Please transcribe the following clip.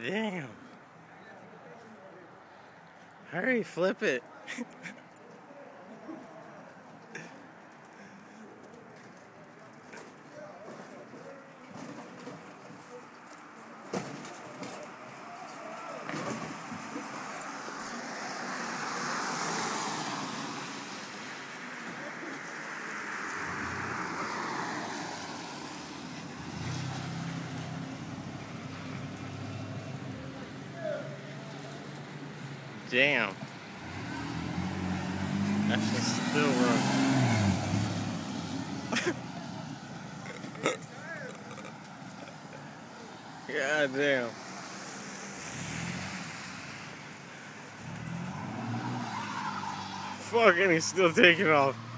Damn. Hurry, flip it. Damn. That shit's still running. God damn. Fucking, he's still taking off.